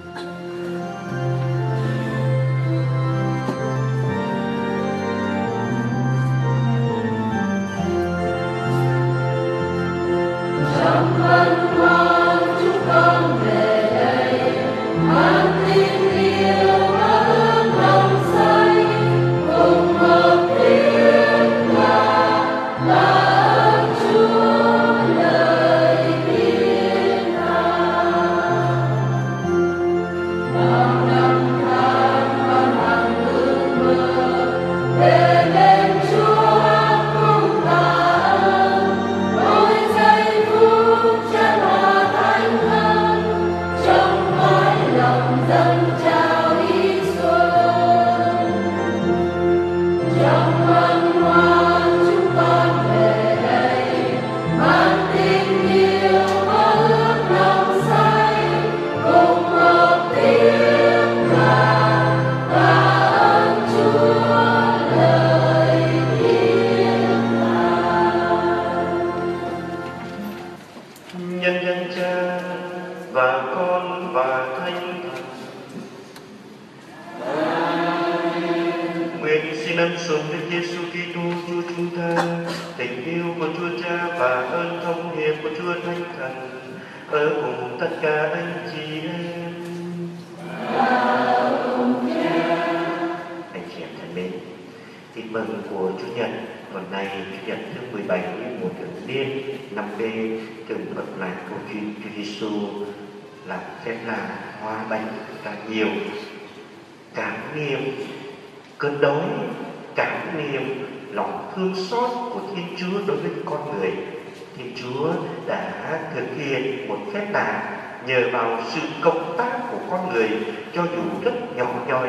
Nhờ vào sự cộng tác của con người, cho dù rất nhỏ nhoi,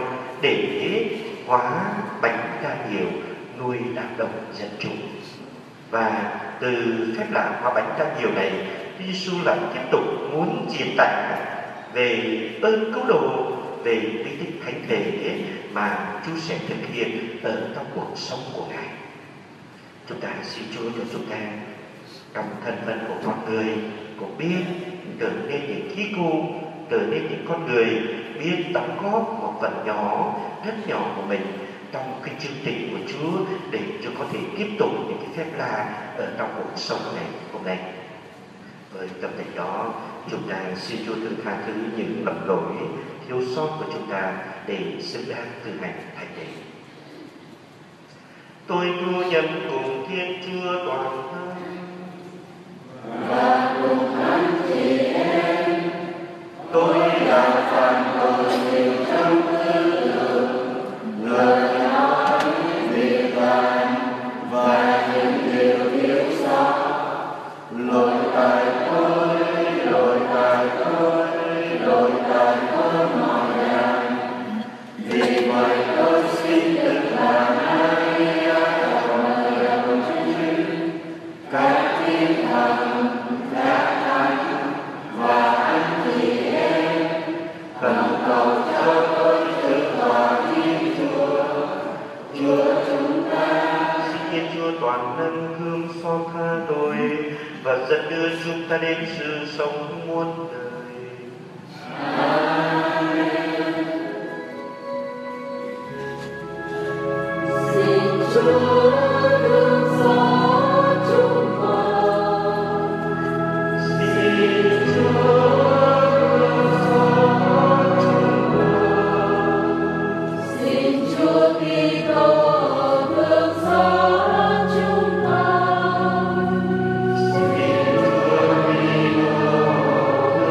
để hóa bánh đa nhiều, nuôi đám đông dân chúng. Và từ phép lạ hóa bánh đa nhiều này, Chúa Giêsu lại tiếp tục muốn truyền tải về ơn cứu độ, về bí tích thánh thể mà Chúa sẽ thực hiện ở trong cuộc sống của Ngài. Chúng ta xin Chúa cho chúng ta trong thân phận của con người cũng biết trở nên những khí cụ, trở nên những con người biết đóng góp một phần nhỏ, rất nhỏ của mình trong cái chương trình của Chúa, để Chúa có thể tiếp tục những cái phép lạ ở trong cuộc sống này hôm nay. Với tâm tình đó, chúng ta xin Chúa thương tha thứ những lầm lỗi thiếu sót của chúng ta để xứng đáng thực hành thánh lễ. Tôi thua nhận cùng Thiên Chúa toàn thân và cùng anh chị em, tôi là phản tội nhiều trong tư tưởng, lời nói, việc làm và những điều thiếu sót. Lỗi tại tôi, lỗi tại tôi, lỗi tại tôi mọi lần. Vì vậy tôi xin đừng làm ai trong lời của Chúa, các thiên thần, các thánh và anh chị em, khẩn cầu cho tôi được vào Thiên Chúa, Chúa chúng ta. Xin Thiên Chúa toàn năng thương xót tha tôi và dẫn đưa chúng ta đến sự sống muôn đời. Amen. Xin Chúa thương xót chúng con. Xin Chúa thương xót chúng con. Xin Chúa Kitô thương xót chúng con. Xin Chúa Kitô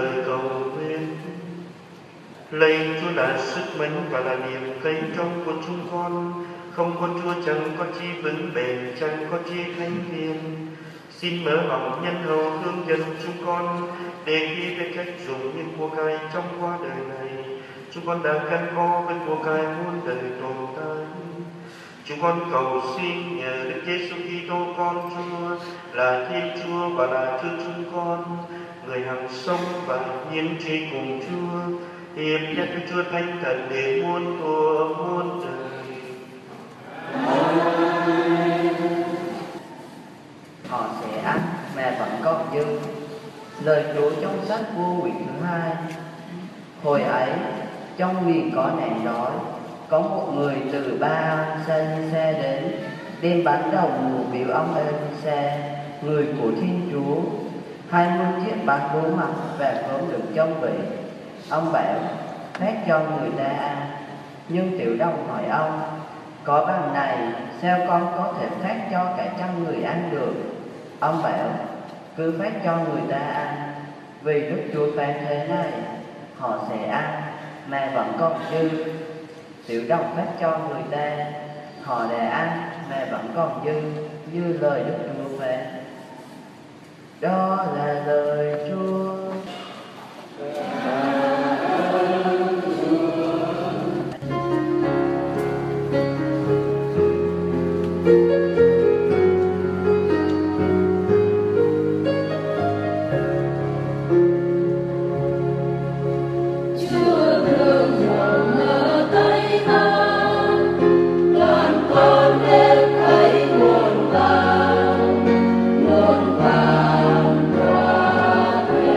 lời cầu nguyện. Lạy Chúa là sức mạnh và là niềm cây trong của chúng con, không có Chúa chẳng có chi vững bền, chẳng có chi thánh thiện. Xin mở lòng nhân hậu hướng dẫn chúng con để khi biết cách dùng những của cải trong qua đời này, chúng con đã gắn bó với của cải muôn đời tồn tại. Chúng con cầu xin nhờ Đức Giêsu Kitô con Chúa là Thiên Chúa và là Chúa chúng con, người hằng sống và hiến tri cùng Chúa, hiệp nhất với Chúa Thánh Thần để muôn thuở muôn đời. Họ sẽ ăn mà vẫn còn dư. Lời Chúa trong sách Vua Nguyễn thứ 2. Hồi ấy, trong miền có nạn đói, có một người từ Ba-sa-li-sa đến, đem bánh đầu mùa biếu ông Ê-li-sa, người của Thiên Chúa, 20 chiếc bánh lúa mạch và cơm được trong vị. Ông bảo phát cho người ta ăn, nhưng tiểu đồng hỏi ông: có bằng này sao con có thể phát cho cả trăm người ăn được? Ông bảo: cứ phát cho người ta ăn, vì Đức Chúa phán thế này: họ sẽ ăn mà vẫn còn dư. Tiểu đồng phát cho người ta, họ đã ăn mà vẫn còn dư, như lời Đức Chúa phán. Đó là lời Chúa. Hãy subscribe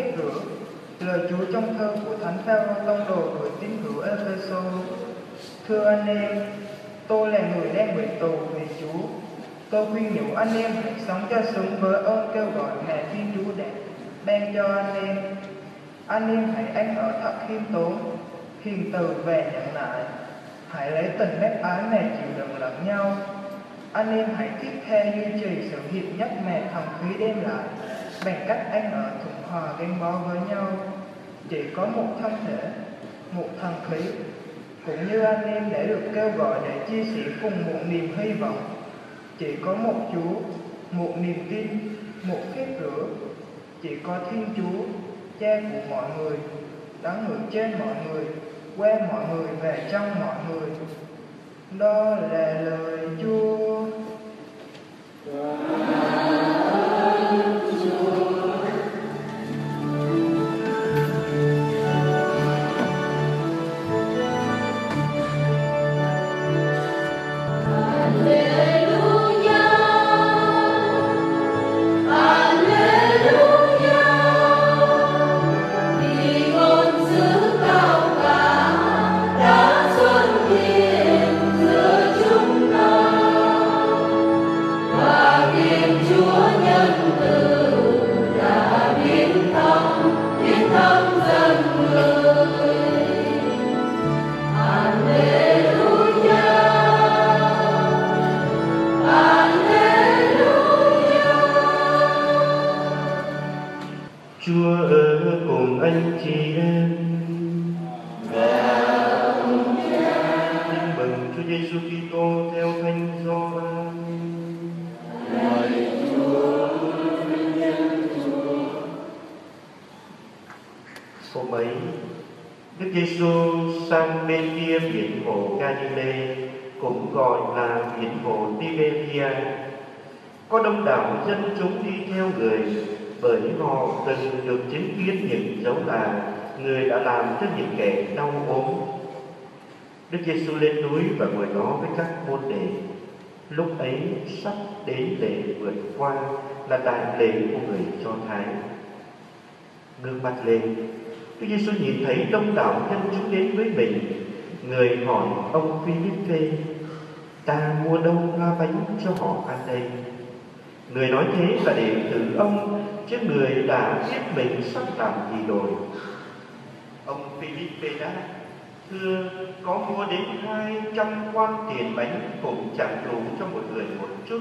phép rửa. Lời Chúa trong thơ của Thánh Phaolô tông đồ gửi tín hữu Ê-phê-sô. Thưa anh em, tôi là người đang bị tù vì Chúa. Tôi khuyên nhủ anh em hãy sống cho xứng với ơn kêu gọi mà Thiên Chúa đã ban cho anh em. Anh em hãy ăn ở thật khiêm tốn, hiền từ và nhẫn nại. Hãy lấy tình bác ái mà chịu đựng lẫn nhau. Anh em hãy thiết tha duy trì sự hiệp nhất mà thần khí đem lại, bằng cách ăn ở thuận hòa gắn bó với nhau. Chỉ có một thân thể, một thần khí, cũng như anh em đã được kêu gọi để chia sẻ cùng một niềm hy vọng. Chỉ có một Chúa, một niềm tin, một phép rửa. Chỉ có Thiên Chúa, Cha của mọi người, đấng ngự trên mọi người, qua mọi người và trong mọi người. Đó là lời Chúa. Chúa ở cùng anh chị em. Tin mừng Chúa Giêsu Kitô theo Thánh Gioan. Hôm ấy, Đức Giêsu sang bên kia biển hồ Galilee, cũng gọi là biển hồ Tiberia. Có đông đảo dân chúng đi theo người, bởi họ từng được chứng kiến những dấu lạ người đã làm cho những kẻ đau ốm. Đức Giêsu lên núi và ngồi đó với các môn đệ. Lúc ấy sắp đến lễ vượt qua là đại lễ của người Do Thái. Ngước mắt lên, Đức Giêsu nhìn thấy đông đảo dân chúng đến với mình. Người hỏi ông Phi-líp-phê: ta mua đâu hoa bánh cho họ ăn đây? Người nói thế là để thử ông, chứ người đã biết mình sắp làm gì rồi. Ông Phi-líp-phê đáp: thưa, có mua đến 200 quan tiền bánh cũng chẳng đủ cho một người một chút.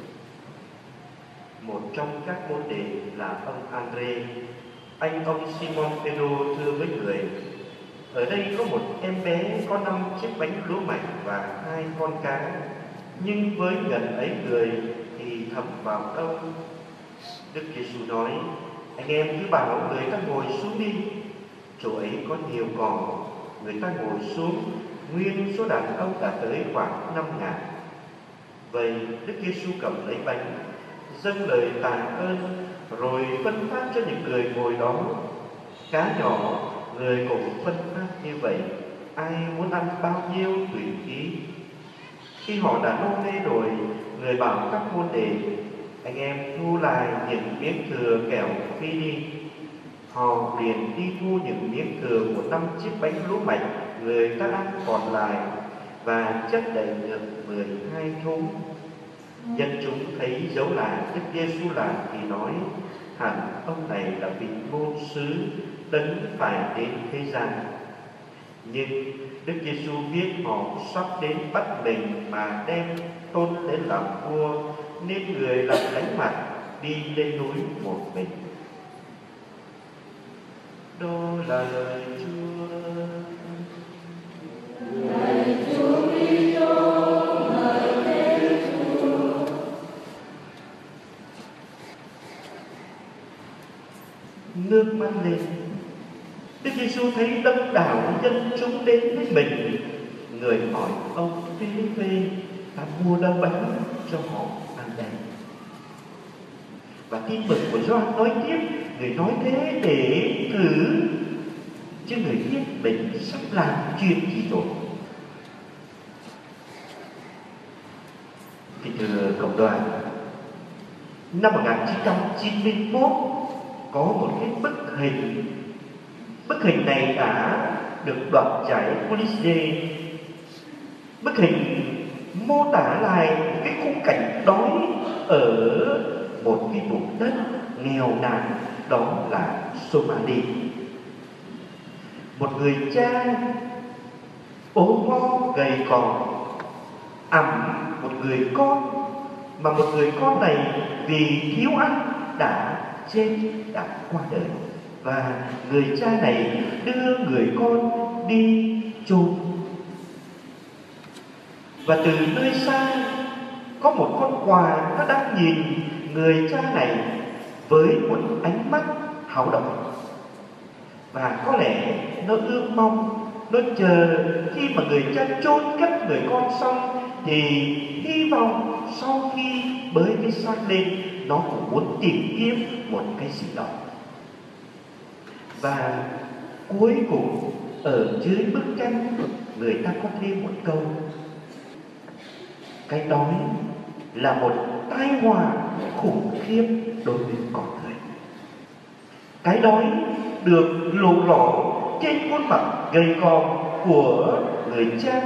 Một trong các môn đệ là ông Andre, anh ông Simon Phêrô, thưa với người: ở đây có một em bé có 5 chiếc bánh lúa mạch và 2 con cá, nhưng với gần ấy người thì thấm vào đâu? Đức Giêsu nói: anh em cứ bảo người ta ngồi xuống đi. Chỗ ấy có nhiều cỏ. Người ta ngồi xuống, nguyên số đàn ông đã tới khoảng 5.000. Vậy Đức Giêsu cầm lấy bánh, dâng lời tạ ơn, rồi phân phát cho những người ngồi đó. Cá nhỏ người cũng phân phát như vậy, ai muốn ăn bao nhiêu tùy ý. Khi họ đã no nê rồi, người bảo các môn đệ: anh em thu lại những miếng thừa kẻo phi đi. Họ liền đi thu những miếng thừa của 5 chiếc bánh lúa mạch người ta ăn còn lại, và chất đầy được 12 thúng. Dân chúng thấy dấu lạ Đức Giêsu làm thì nói: hẳn ông này là vị ngôn sứ đấng phải đến thế gian. Nhưng Đức Giêsu biết họ sắp đến bắt mình mà đem tôn lên làm vua, nên người làm lánh mặt đi lên núi một mình. Đó là lời Chúa. Lạy Chúa Kitô, ngợi khen Chúa. Nước mắt lên, Đức Giêsu thấy đông đảo dân chúng đến với mình. Người hỏi ông Phi-líp-phê: ta mua đâu bánh cho họ ăn đây? Và tin mừng của Gioan nói tiếp: người nói thế để thử, chứ người biết mình sắp làm chuyện gì rồi. Thì thưa cộng đoàn, năm 1991 có một cái bức hình. Bức hình này đã được đoạt giải Pulitzer. Bức hình mô tả lại cái khung cảnh đói ở một cái vùng đất nghèo nàn, đó là Somali. Một người cha ốm mo gầy còm ẵm một người con, mà một người con này vì thiếu ăn đã qua đời, và người cha này đưa người con đi chôn. Và từ nơi xa có một con quà, nó đang nhìn người cha này với một ánh mắt háo động, và có lẽ nó ước mong, nó chờ khi mà người cha chôn cất người con xong thì hy vọng sau khi bới cái xác lên, nó cũng muốn tìm kiếm một cái gì đó. Và cuối cùng ở dưới bức tranh, người ta có thêm một câu: cái đói là một tai họa khủng khiếp đối với con người. Cái đói được lộ rõ trên khuôn mặt gầy còm của người cha.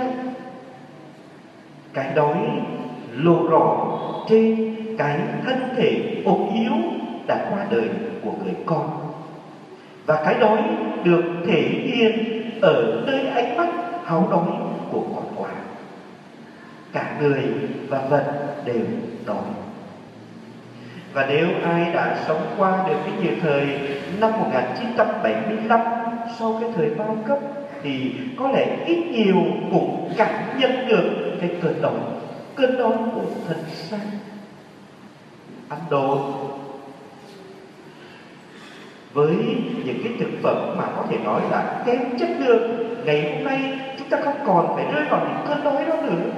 Cái đói lộ rõ trên cái thân thể ốm yếu đã qua đời của người con. Và cái đói được thể hiện ở nơi ánh mắt háo đói của con quà. Cả người và vật đều đói. Và nếu ai đã sống qua được cái nhiều thời năm 1975 sau cái thời bao cấp thì có lẽ ít nhiều cũng cảm nhận được cái cơn đói của thân xác. Ăn đồ với những cái thực phẩm mà có thể nói là kém chất lượng, ngày hôm nay chúng ta không còn phải rơi vào những cơn đói đó nữa.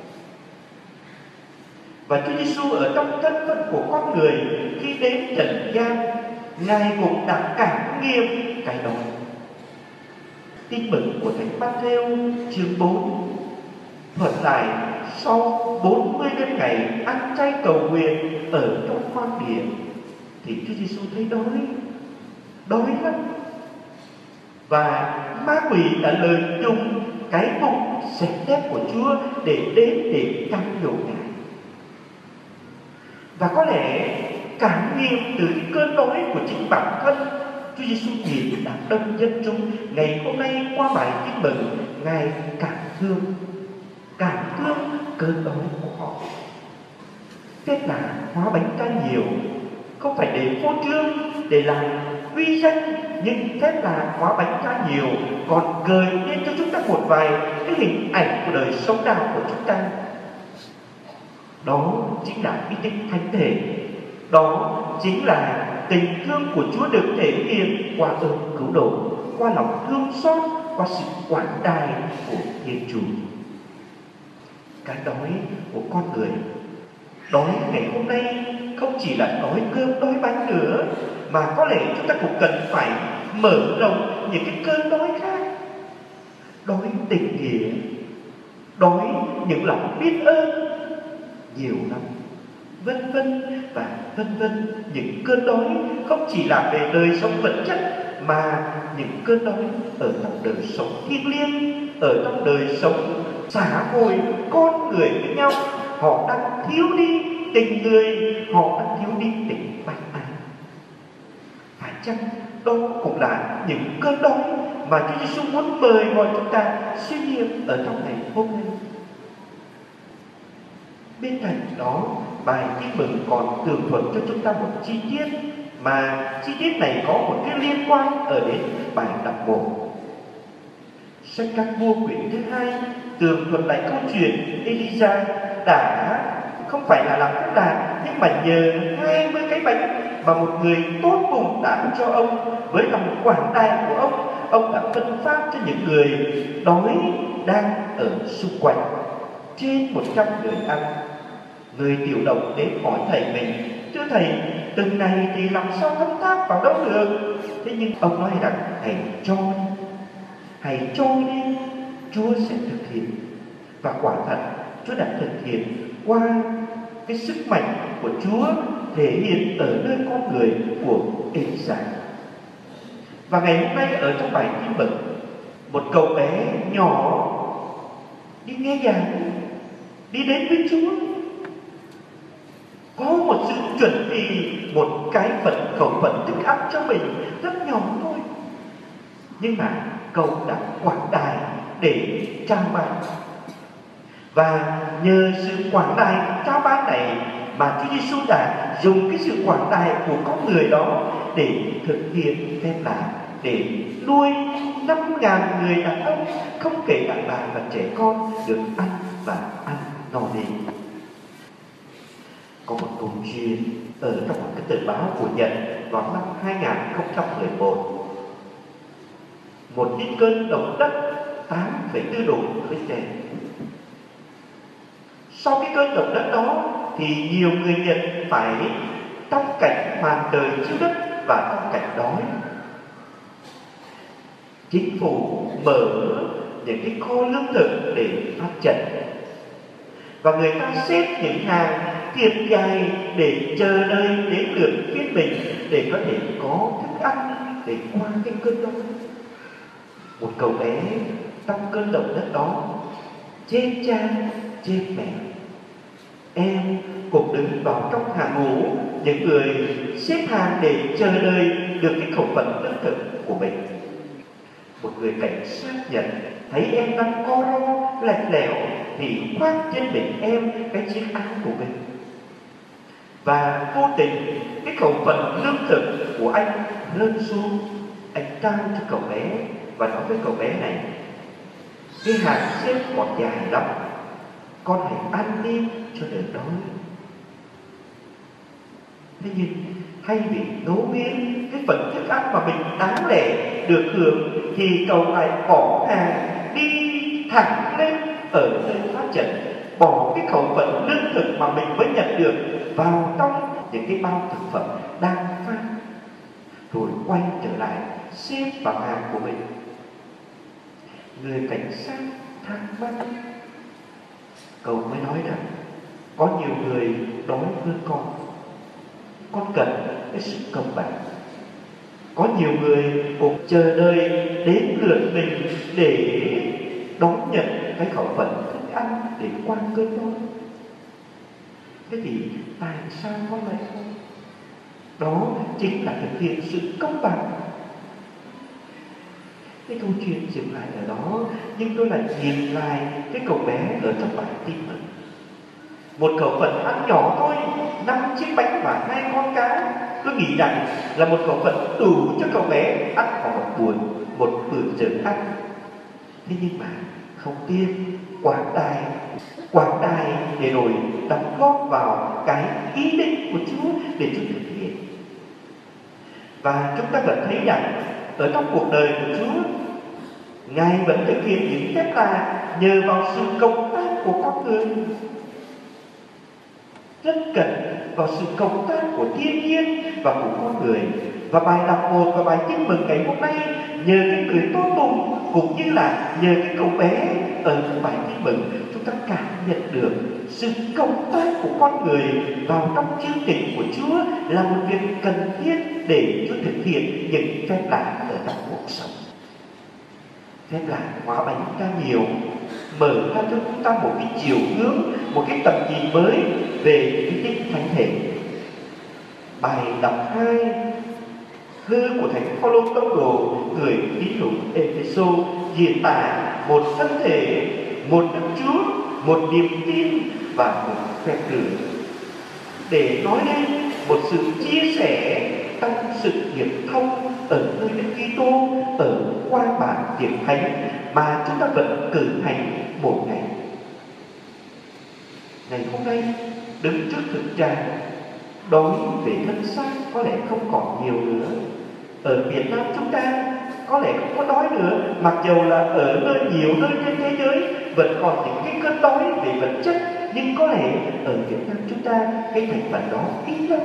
Và Chúa Giêsu ở trong thân phận của con người khi đến trần gian, Ngài cũng đã cảm nghiệm cái đói. Tin mừng của Thánh Matthew chương 4 thuật lại sau 40 đêm ngày ăn chay cầu nguyện ở trong khoang địa thì Chúa Giêsu thấy đói lắm. Và ma quỷ đã lợi dụng cái bụng xẹp tép của Chúa để đến để cám dỗ Ngài. Và có lẽ cảm nghiệm từ cái cơn đói của chính bản thân, Chúa Giêsu nhìn đám đông dân chúng ngày hôm nay qua bài tin mừng, Ngài cảm thương cơn đói của họ. Thế là hóa bánh ca nhiều không phải để phô trương, để làm uy danh, nhưng thế là hóa bánh ca nhiều còn gợi lên cho chúng ta một vài cái hình ảnh của đời sống đạo của chúng ta. Đó chính là cái tính thánh thể, đó chính là tình thương của Chúa được thể hiện qua ơn cứu độ, qua lòng thương xót, qua sự quảng đại của Thiên Chúa. Cái đói của con người, đói ngày hôm nay không chỉ là đói cơm đói bánh nữa, mà có lẽ chúng ta cũng cần phải mở rộng những cái cơn đói khác. Đói tình nghĩa, đói những lòng biết ơn, nhiều lắm, vân vân và vân vân. Những cơn đói không chỉ là về đời sống vật chất, mà những cơn đói ở trong đời sống thiêng liêng, ở trong đời sống xã hội con người với nhau. Họ đang thiếu đi tình người, họ đang thiếu đi tình bác ái. Phải chăng đó cũng là những cơn đói mà Chúa Giêsu muốn mời gọi chúng ta suy nghiệm ở trong ngày hôm nay? Bên cạnh đó, bài tin mừng còn tường thuật cho chúng ta một chi tiết, mà chi tiết này có một cái liên quan ở đến bài đọc 1. Sách Các Vua quyển thứ 2 tường thuật lại câu chuyện Elisa đã không phải là làm phép lạ, nhưng mà nhờ 20 cái bánh mà một người tốt bụng đã cho ông, với lòng quảng đại của ông đã phân phát cho những người đói đang ở xung quanh. Trên 100 người ăn. Người tiểu đồng đến hỏi thầy mình: thưa thầy, từng này thì làm sao thấm tháp vào đâu được? Thế nhưng ông nói rằng hãy cho đi, Chúa sẽ thực hiện. Và quả thật Chúa đã thực hiện qua cái sức mạnh của Chúa thể hiện ở nơi con người của Elisa. Và ngày hôm nay ở trong bài tin mừng, một cậu bé nhỏ đi nghe giảng, đi đến với Chúa, có một sự chuẩn bị một cái khẩu phần thức ăn cho mình rất nhỏ thôi, nhưng mà cậu đã quảng đại để trao ban. Và nhờ sự quảng đại trao ban này mà Chúa Giêsu đã dùng cái sự quảng đại của con người đó để thực hiện phép lạ, để nuôi 5.000 người đàn ông, không kể đàn bà và trẻ con, được ăn và ăn no nê. Có một câu chuyện ở trong một cái tờ báo của Nhật vào năm 2011. Một cái cơn động đất 8,4 độ Richter. Sau cái cơn động đất đó thì nhiều người Nhật phải trong cảnh màn trời chiếu đất và trong cảnh đói. Chính phủ mở những cái kho lương thực để phát trận, và người ta xếp những hàng thiệt dài để chờ đợi đến lượt phiên mình để có thể có thức ăn để qua cái cơn đói. Một cậu bé trong cơn động đất đó chết cha chết mẹ. Em cũng đứng vào trong hàng ngũ những người xếp hàng để chờ đợi được cái khẩu phần lương thực của mình. Một người cảnh sát Nhật thấy em đang co ro lệch lẻo thì khoác trên mình em cái chiếc áo của mình, và vô tình cái khẩu phần lương thực của anh rơi xuống. Anh trao cho cậu bé và nói với cậu bé này: cái hàng xếp còn dài lắm, con hãy ăn đi cho đỡ đói. Thế nhưng thay vì nấu miếng cái phần thức ăn mà mình đáng lẽ được hưởng thì cậu lại bỏ hàng đi thẳng lên ở nơi phát trận, bỏ cái khẩu phần lương thực mà mình mới nhận được vào trong những cái bao thực phẩm đang phát, rồi quay trở lại xếp vào hàng của mình. Người cảnh sát thắc mắc, cậu mới nói rằng có nhiều người đói hơn con cần cái sự công bằng. Có nhiều người cũng chờ đợi đến lượt mình để đón nhận cái khẩu phần thức ăn để qua cơn đói. Thế thì tại sao con lại không? Đó chính là thực hiện sự công bằng. Cái câu chuyện dừng lại ở đó, nhưng tôi lại nhìn lại cái cậu bé ở trong bài tin mừng. Một khẩu phần ăn nhỏ thôi, 5 chiếc bánh và 2 con cá. Tôi nghĩ rằng là một khẩu phần đủ cho cậu bé ăn vào một bữa giờ ăn. Thế nhưng mà không tiếc quảng đại để rồi đóng góp vào cái ý định của Chúa để Chúa thực hiện. Và chúng ta vẫn thấy rằng ở trong cuộc đời của Chúa, Ngài vẫn thực hiện những phép lạ nhờ vào sự công tác của con người. Rất cần vào sự công tác của thiên nhiên và của con người. Và bài đọc 1 và bài tin mừng ngày hôm nay nhờ cái người tốt tùng cũng như là nhờ cái cậu bé ở bài tin mừng, chúng ta cảm nhận được sự công tác của con người vào trong chương trình của Chúa là một việc cần thiết để Chúa thực hiện những phép lạ ở trong cuộc sống. Phép lạ hóa bánh ra nhiều mở ra cho chúng ta một cái chiều hướng, một cái tầm nhìn mới về cái tính thánh thể. Bài đọc 2, thư của Thánh Phaolô tông đồ gửi tín hữu Ê-phê-sô diễn tả một thân thể, một Đức Chúa, một niềm tin và một phép lửa, để nói lên một sự chia sẻ trong sự hiệp thông ở nơi Đức Kitô ở qua bản tiệc thánh mà chúng ta vẫn cử hành mỗi ngày. Ngày hôm nay đứng trước thực trạng đói về thân xác có lẽ không còn nhiều nữa. Ở Việt Nam chúng ta có lẽ không có đói nữa, mặc dù là ở nhiều nơi trên thế giới vẫn còn những cái cơn đói về vật chất, nhưng có lẽ ở Việt Nam chúng ta cái thành phần đó ít lắm.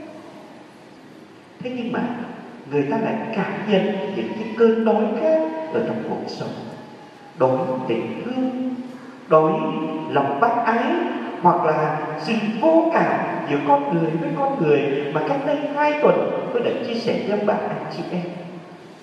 Thế nhưng mà người ta lại cảm nhận những cái cơn đói khác ở trong cuộc sống. Đói tình thương, đói lòng bác ái, hoặc là sự vô cảm giữa con người với con người mà cách đây 2 tuần tôi đã chia sẻ với bạn anh chị em.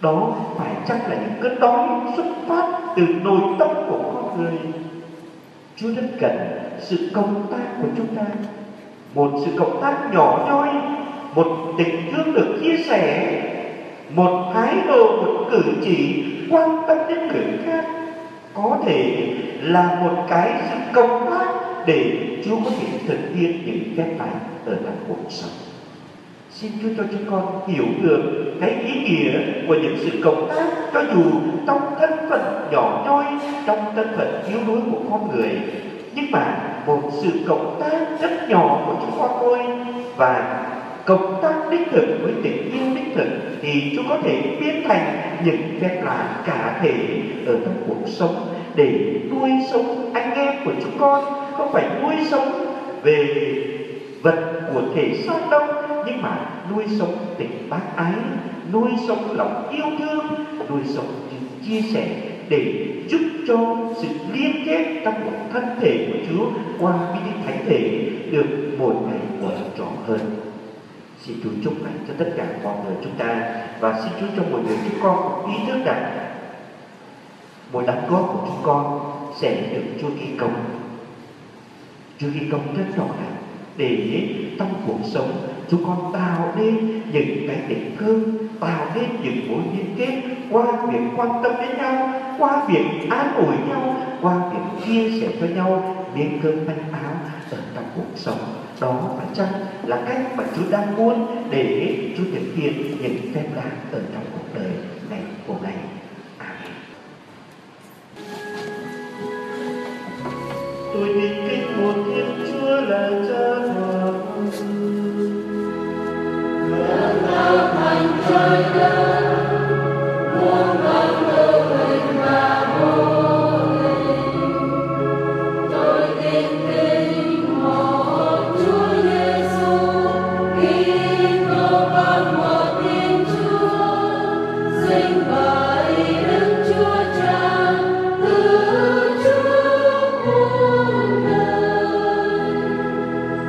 Đó phải chăng là những cơn đói xuất phát từ nội tâm của con người? Chúa rất cần sự cộng tác của chúng ta, một sự cộng tác nhỏ nhoi, một tình thương được chia sẻ, một thái độ, một cử chỉ quan tâm đến người khác, có thể là một cái sự cộng tác để Chúa có thể thực hiện những phép lành ở trong cuộc sống. Xin Chúa cho chúng con hiểu được cái ý nghĩa của những sự cộng tác, cho dù trong thân phận nhỏ nhoi, trong thân phận yếu đuối của con người, nhưng mà một sự cộng tác rất nhỏ của chúng con thôi, và cộng tác đích thực với tình yêu đích thực thì Chúa có thể biến thành những phép lành cả thể ở trong cuộc sống để nuôi sống anh em của chúng con, không phải nuôi sống về vật của thể xác đâu, nhưng mà nuôi sống tình bác ái, nuôi sống lòng yêu thương, nuôi sống sự chia sẻ để giúp cho sự liên kết trong một thân thể của Chúa qua bí tích thánh thể được mỗi ngày mở rõ hơn. Xin Chúa chúc lành cho tất cả mọi người chúng ta, và xin Chúa cho mỗi người chúng con có ý thức rằng mỗi đóng góp của chúng con sẽ được Chúa ghi công. Chúa ghi công rất rõ ràng để trong cuộc sống chúng con tạo nên những cái tình thương, tạo nên những mối liên kết qua việc quan tâm đến nhau, qua việc an ủi nhau, qua việc chia sẻ cho nhau miếng cơm manh áo ở trong cuộc sống. Đó phải chăng là cách mà Chúa đang muốn để Chúa thực hiện những phép lạ ở trong cuộc đời này hôm nay? Amen. Tôi tin kính một Thiên Chúa là Cha Thần, thành trời đất, muôn vàn lưu hình và vô hình. Tôi tin kính một Chúa Giêsu, Kitô con một Thiên Chúa, sinh bởi Đức Chúa Cha, từ Chúa muôn đời.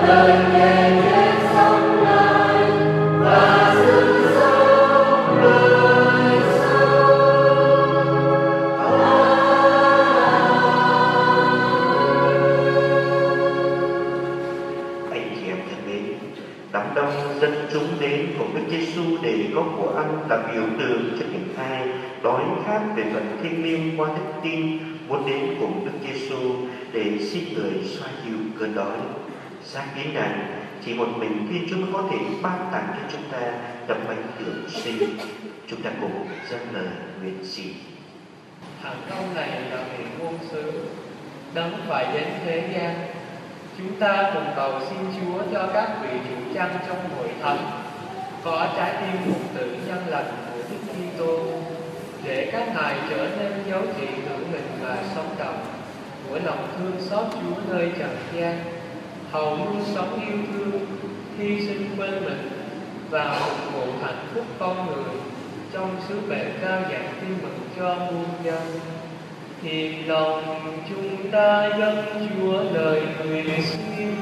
Đám đông dân chúng đến cùng Đức Giêsu để có của ăn là biểu tượng cho những ai đói khát về phần thiêng liêng qua đức tin, muốn đến cùng Đức Giêsu để xin người xoa dịu cơn đói. Xác tín rằng chỉ một mình Thiên Chúa mới có thể ban tặng cho chúng ta tấm bánh tượng sinh. Chúng ta cùng dâng lời nguyện xin. Thằng công này là vị ngôn sứ đấng phải đến thế gian. Chúng ta cùng cầu xin Chúa cho các vị chủ chăn trong hội thánh có trái tim phục tử nhân lành của Đức Kitô, để các ngài trở nên dấu chỉ hữu hình và sống động của lòng thương xót Chúa nơi trần gian, hầu luôn sống yêu thương, hy sinh quên mình và phục vụ hạnh phúc con người trong sứ mệnh cao giản tin mừng cho muôn dân. Thì lòng chúng ta dâng Chúa lời nguyện xin.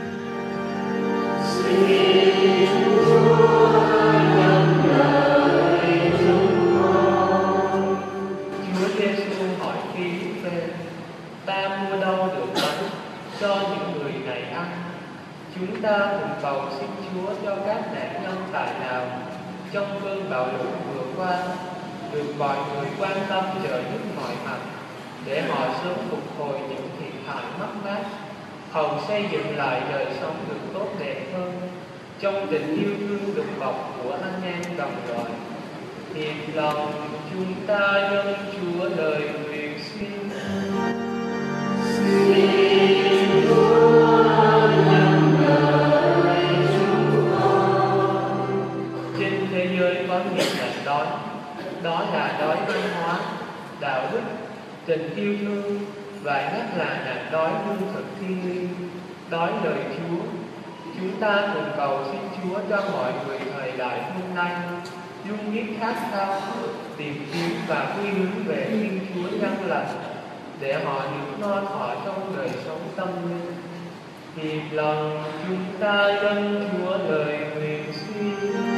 Xin Chúa nhận lời chúng con. Chúa Giêsu hỏi Philippe: ta mua đâu được bánh cho những người này ăn? Chúng ta cùng cầu xin Chúa cho các nạn nhân tại nào trong cơn bạo lũ vừa qua được mọi người quan tâm trợ giúp mọi mặt, để họ sớm phục hồi những thiệt hại mất mát, hầu xây dựng lại đời sống được tốt đẹp hơn trong tình yêu thương đùm bọc của anh em đồng loại. Thiệt lòng chúng ta dâng Chúa lời nguyện xin. Xin Chúa nhận lời chúng con. Trên thế giới có nhiều nạn đói, đó là đói văn hóa, đạo đức, tình yêu thương và nhất là nạn đói lương thực thiêng liêng, đói lời Chúa. Chúng ta cùng cầu xin Chúa cho mọi người thời đại hôm nay luôn biết khát khao, tìm kiếm và quy hướng về Thiên Chúa nhân lành, để họ được no thọ trong đời sống tâm linh. Thì lòng chúng ta dâng Chúa lời nguyện xin.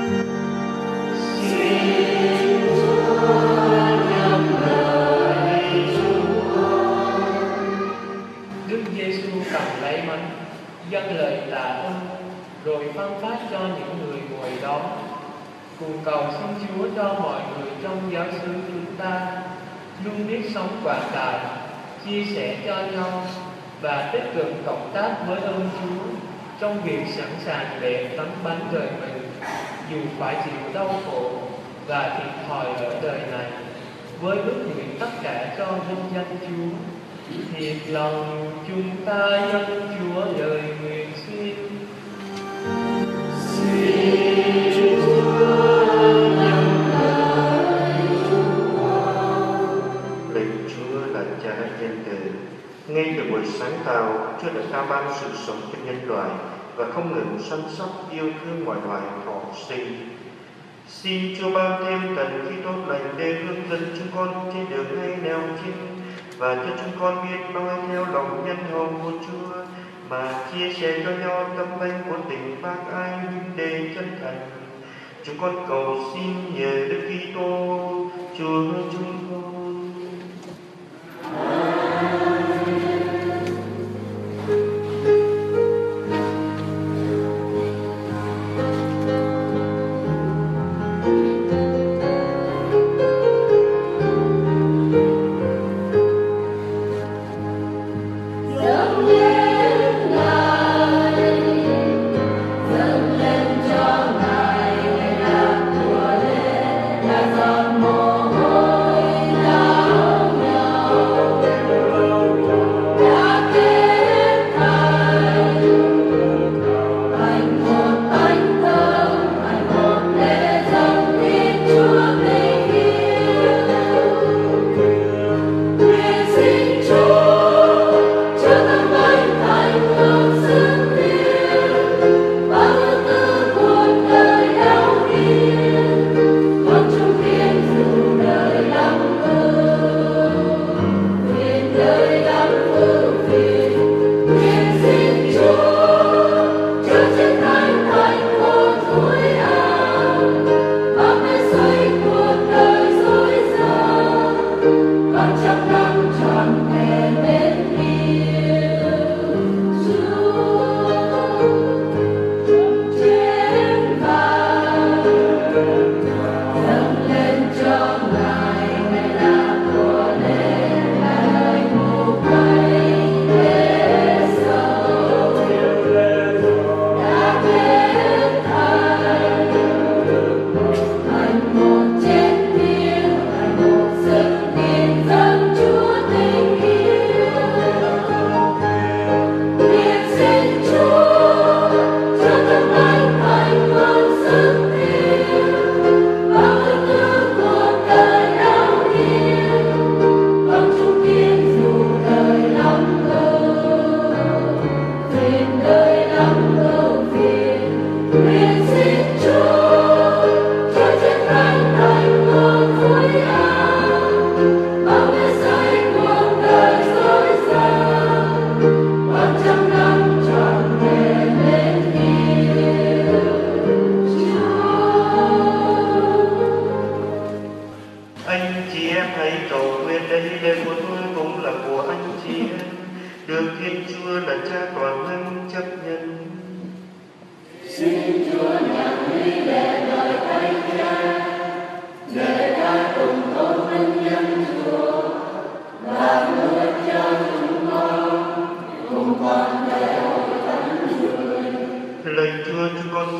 Xin Chúa nhận lời chúng con. Đức Giêsu cầm lấy bánh, dâng lời tạ ơn, rồi phân phát cho những người ngồi đó. Cùng cầu xin Chúa cho mọi người trong giáo xứ chúng ta luôn biết sống quảng đại, chia sẻ cho nhau và tích cực cộng tác với ơn Chúa trong việc sẵn sàng để tấm bánh đời mình, dù phải chịu đau khổ và thiệt thòi ở đời này, với ước nguyện tất cả cho nhân dân Chúa. Thiệt lòng chúng ta dâng Chúa lời nguyện xin. Xin Chúa nhận lời chúng con. Lạy Chúa là Cha nhân từ, ngay từ buổi sáng tạo, Chúa đã trao ban sự sống cho nhân loại và không ngừng săn sóc yêu thương mọi loài thọ sinh. Xin Chúa ban thêm thần khí tốt lành để hướng dẫn chúng con trên đường hay nẻo chính, và cho chúng con biết nói theo lòng nhân hậu của Chúa, mà chia sẻ cho nhau tâm linh của tình bác ái nhưng để chân thành. Chúng con cầu xin nhờ Đức Kitô Chúa chúng con. Hãy subscribe cho kênh Ghiền Mì Gõ để không bỏ lỡ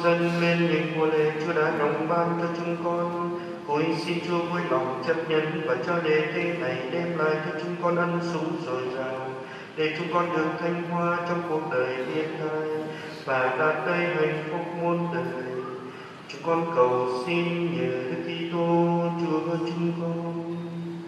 dâng lên những của lễ Chúa đã đồng ban cho chúng con. Ôi xin Chúa vui lòng chấp nhận và cho lễ tế này đem lại cho chúng con ân sủng dồi dào, để chúng con được thanh hoa trong cuộc đời hiện nay và đạt tới hạnh phúc muôn đời. Chúng con cầu xin nhờ Đức Kitô Chúa chúng con.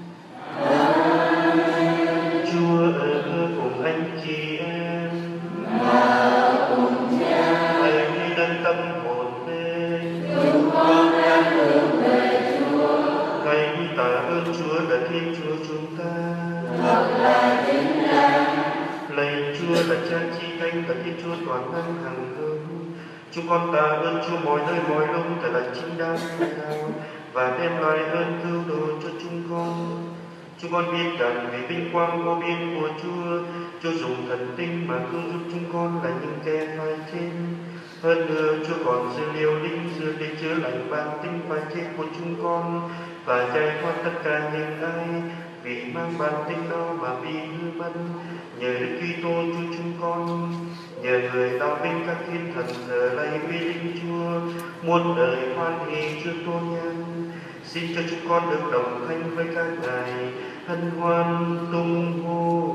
Chúa ở cùng anh chị em và cùng cha. hãy nâng tâm hồn lên. Chúng con đang hướng về Chúa. Hãy tạ ơn Chúa là Thiên Chúa chúng ta. Thật là chính đáng. Lạy Chúa là Cha chi thánh và Thiên Chúa toàn năng hằng hữu. Chúng con tạ ơn Chúa mọi nơi mọi lúc thật là chính đáng cao và đem lại ơn cứu độ cho chúng con. Chúng con biết rằng vì vinh quang vô biên của Chúa dùng thần tinh mà cứu giúp chúng con là những kẻ phải chết. Hơn nữa, Chúa còn giữ liều linh dược để chữa lành bản tính phải chết của chúng con và giải thoát tất cả những ai vì mang bản tính đó mà bị hư mất. Nhờ Đức Kitô Chúa chúng con, nhờ người đạo binh các thiên thần giờ lạy uy linh Chúa, muôn đời hoan hỷ trước tôn nhân. Xin cho chúng con được đồng thanh với các ngài hân hoan tung hô.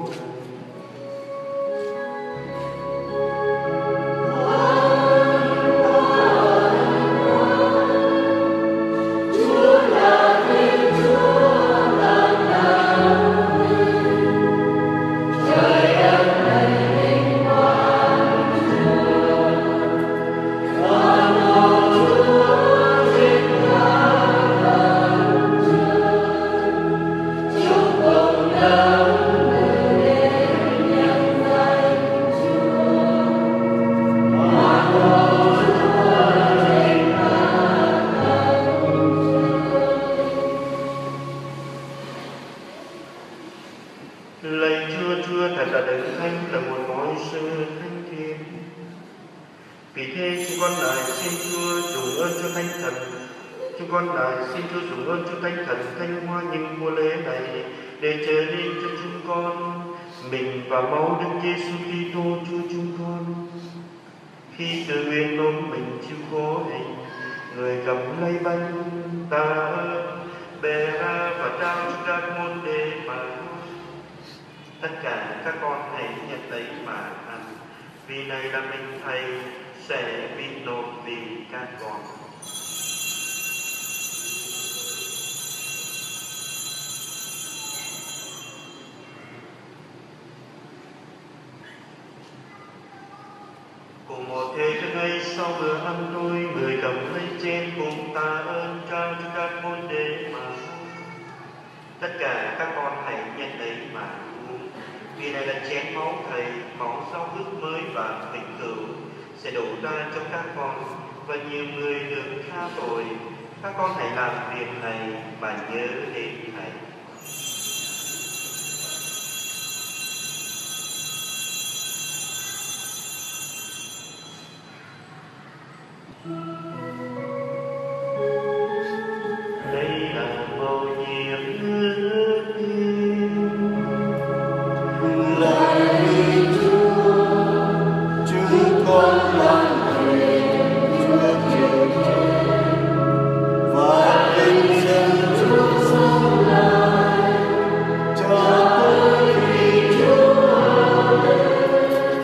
Lạy Chúa, thật là đấng thánh, là một mọi sự thánh thiện. Vì thế chúng con lại xin Chúa dùng ơn cho thánh thần. Chúng con lại xin Chúa dùng ơn cho thánh thần thanh hoa những mùa lễ này để trở nên cho chúng con mình và máu Đức Giêsu Kitô Chúa chúng con. Khi tự nguyện nôn mình chịu khổ hình, người cầm lấy bánh tạ ơn, bè ra và trao cho các môn đệ mà tất cả các con hãy nhận lấy mà ăn, vì này là mình Thầy sẽ bị nộp vì các con. Cùng một thế thức ấy sau bữa ăn tôi, người cầm lấy chén cùng tạ ơn trao cho các môn đệ mà uống. Tất cả các con hãy nhận lấy mà uống, vì này là chén máu Thầy, máu giao ước mới và vĩnh cửu sẽ đổ ra cho các con và nhiều người được tha tội. Các con hãy làm việc này và nhớ đến Thầy. Đây là mầu nhiệm ước tin. Lạy Chúa, chúng con làm nguyện Chúa chịu chết và vinh danh Chúa sống lại cho tới khi Chúa đến.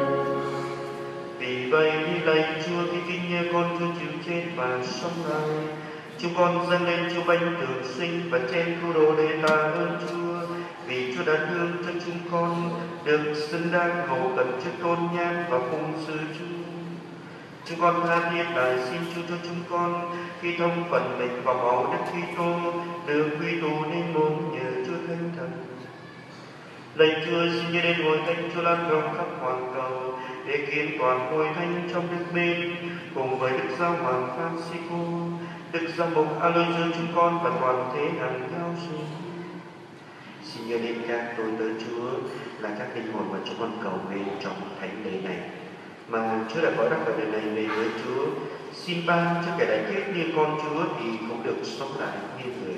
Vì vậy lạy Chúa, khi kinh nghe con Chúa chịu chết và sống lại, chúng con dâng lên Chúa bánh tượng sinh và chén cứu độ để tạ ơn Chúa, vì Chúa đã thương cho chúng con được xứng đáng hầu cận trước tôn nhan và phụng sự Chúa. Chúng con tha thiết lại xin Chúa cho chúng con khi thông phần mình vào máu Đức Kitô được quy tụ nên một nhờ Chúa Thánh Thần. Lạy Chúa, xin nhớ đến hội thánh Chúa lan rộng khắp hoàn cầu để kiến toàn hội thánh trong đức mến cùng với Đức Giáo Hoàng Francisco, Đức Giám mục Aloysius chúng con và toàn thể hàng giáo sư. Xin nhớ đến các tôi tớ Chúa là các linh hồn mà chúng con cầu nguyện trong thánh lễ này, mà Chúa đã có đắc ở đời này về với Chúa. Xin ban cho kẻ đã chết như con Chúa thì cũng được sống lại như người.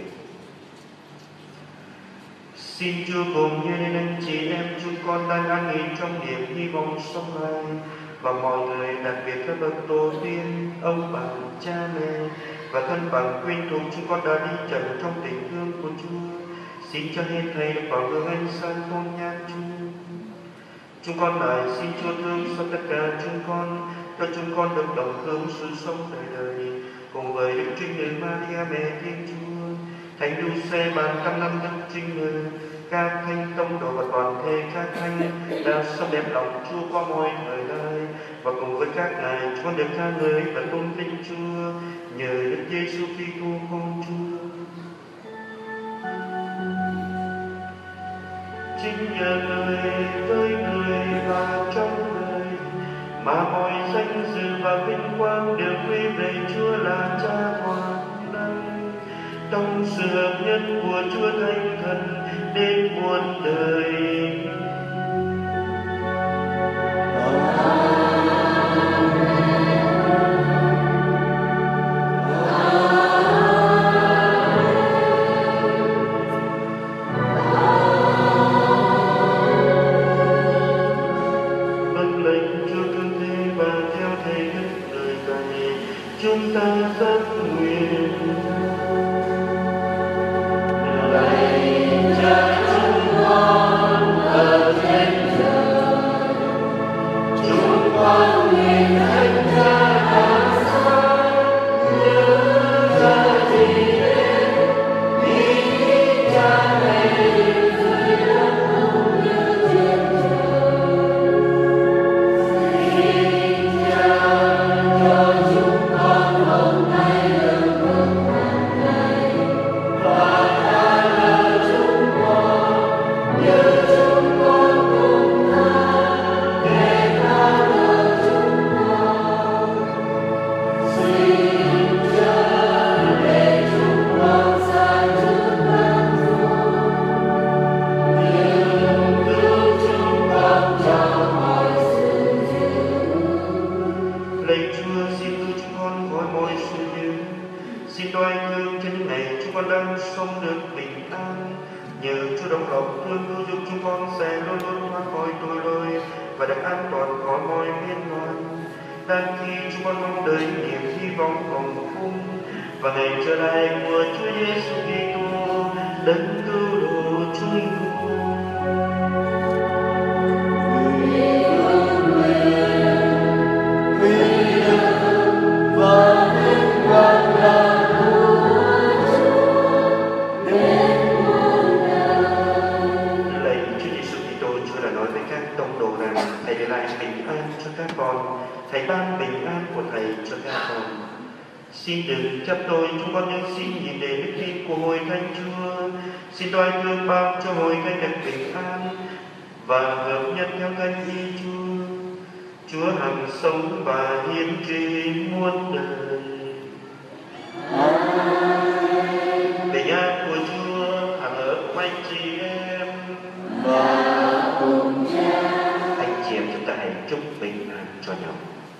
Xin Chúa cùng nhớ đến anh chị em chúng con đang an nghỉ trong niềm hy vọng sống lại, và mọi người, đặc biệt các bậc tổ tiên, ông bà, cha mẹ và thân bằng quyến thuộc chúng con đã đi trần trong tình thương của Chúa. Xin cho hết thầy được vào hương ánh sáng tôn nhang Chúa. Chúng con lại xin Chúa thương xót tất cả chúng con, cho chúng con được đồng hưởng sự sống đời đời cùng với Đức Trinh Nữ Maria mẹ Thiên Chúa, Thánh Giuse ban trăm năm Đức Trinh Nữ, các thánh tông đồ và toàn thể các thánh đã sống đẹp lòng Chúa qua mọi thời đại, và cùng với các ngài chúng con được ca ngợi và tôn vinh Chúa nhờ Đức Giêsu Kitô con Chúa. Chính nhờ người, với người và trong người mà mọi danh dự và vinh quang đều quy về Chúa là Cha toàn năng, trong sự hợp nhất của Chúa Thánh Thần đến muôn đời. Chúng ta rất nguyện lạy Cha chúng con ở trên trời, chúng con nguyện thánh Cha hàng sáng, nhớ Cha gì đến, ý Cha này dưới đất cũng như trên trời. Xin Cha cho chúng con hôm nay được hưởng hàng ngày, và tha lỡ chúng con như chúng con cũng tha kẻ tha lỡ chúng con. Xin Cha để chúng con xa trước cơn khổ, nhưng cứu chúng con cho mọi sự dữ. Lạy Chúa, xin cứu chúng con khỏi mọi sự dữ. Xin đoái thương cho những ngày chúng con đang sống được bình an. Nhờ Chúa đồng lòng thương cứu giúp chúng con sẽ luôn luôn thoát khỏi tội lỗi và được an toàn khỏi mọi biến loạn. Đang khi chúng con mong đợi niềm hy vọng hồng phúc và ngày trở lại của Chúa Giêsu Kitô, đấng cứu độ chúng con. Lạy Chúa Giêsu Kitô, Chúa đã nói với các tông đồ rằng Thầy để lại bình an cho các con, Thầy ban bình an của Thầy cho các con. Xin đừng chấp tôi chúng con, nhưng xin nhìn đến đức tin của Hội Thánh Chúa. Xin đoái thương ban cho Hội Thánh được bình an và hợp nhất theo cách ý Chúa. Chúa hằng sống và hiến trị muôn đời. Bình an của Chúa hằng ở cùng anh chị em và cùng Cha. Anh chị em chúng ta hãy chúc bình an cho nhau.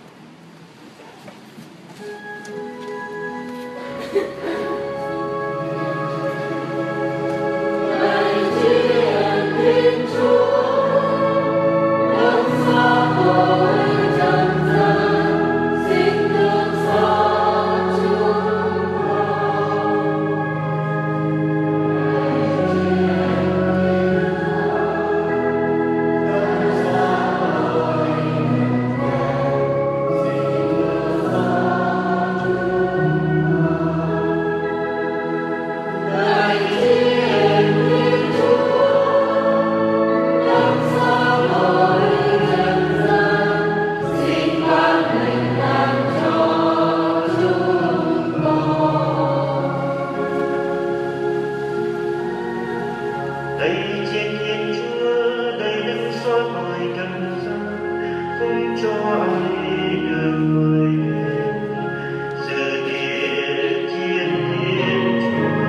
Đây trên thiên Chúa, đây đứng soi mọi trần gian, không cho ai được ngồi yên. Sự địa chiến thiên Chúa.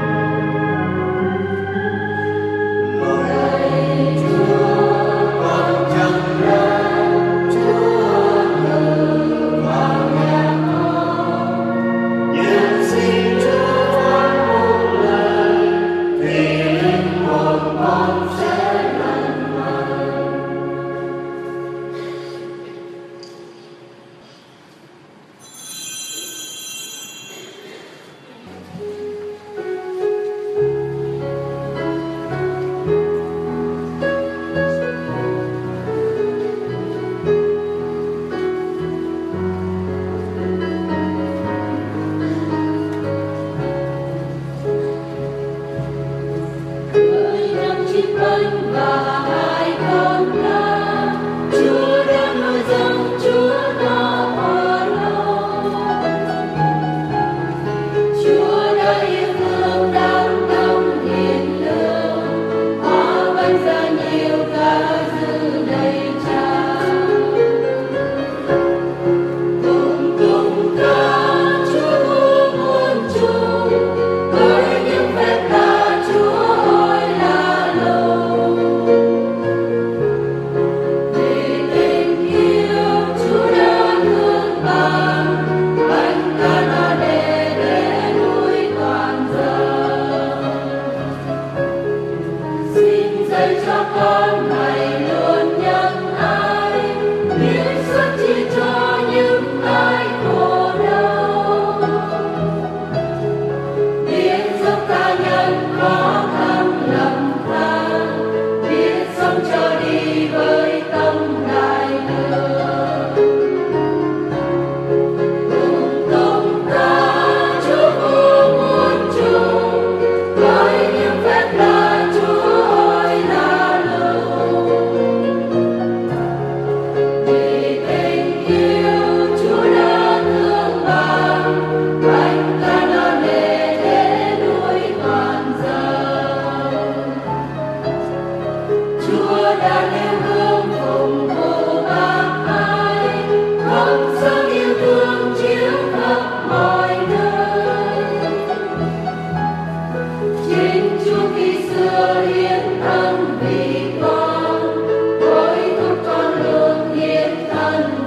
Lạy Chúa, con chẳng ra Chúa ngự vào nhà con, nhưng xin Chúa phán một lời thì linh hồn con sẽ lành mạnh.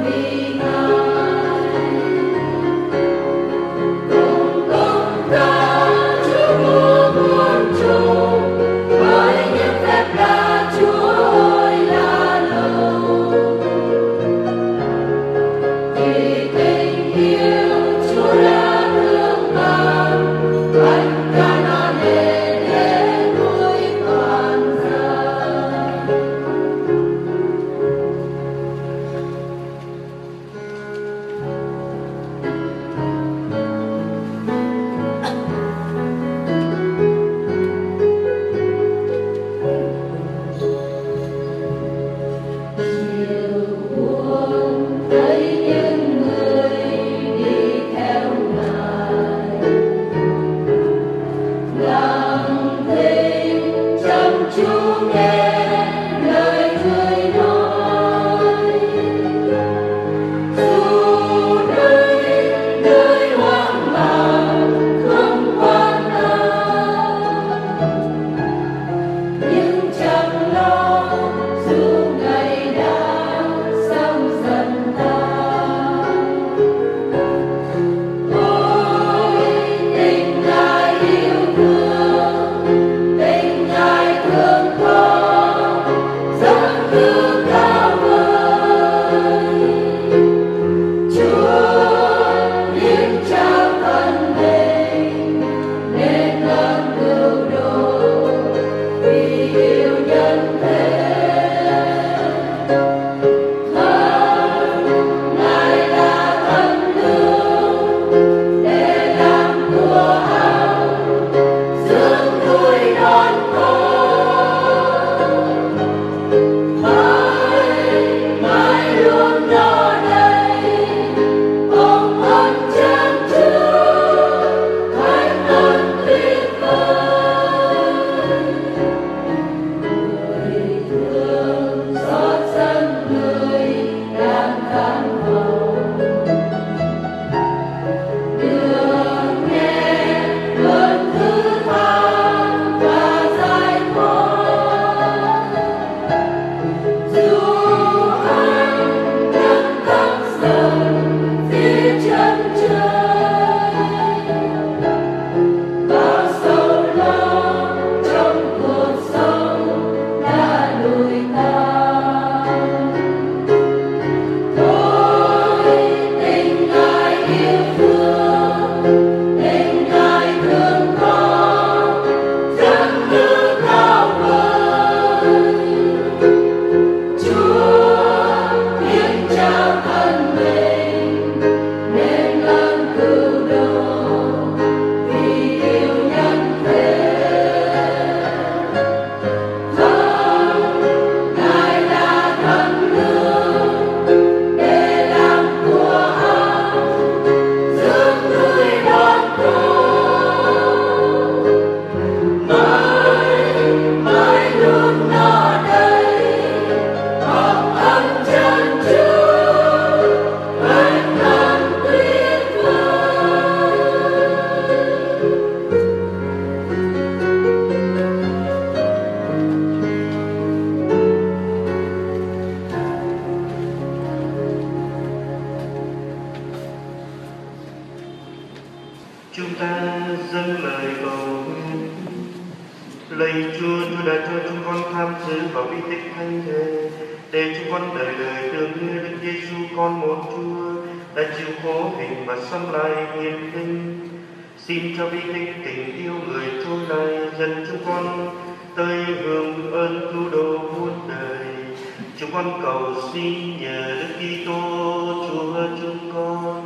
Chúng ta dâng lời cầu nguyện. Lạy Chúa, Chúa đã cho chúng con tham dự vào bi tích thánh thể, để chúng con đời đời tưởng nhớ Đức Giêsu con một Chúa đã chịu khổ hình và sống lại hiền linh. Xin cho bi tích tình yêu người trôi này dẫn chúng con tới hưởng ơn cứu độ muôn đời. Chúng con cầu xin nhờ Đức Kitô Chúa chúng con.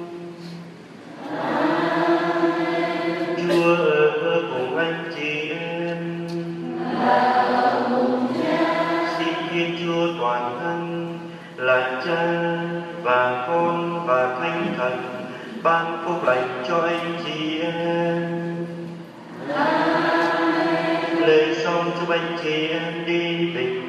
Chúa ở cùng anh chị em. Xin Thiên Chúa toàn thân là Cha và Con và Thánh Thần ban phúc lành cho anh chị em. Lễ xong chúc anh chị em đi bình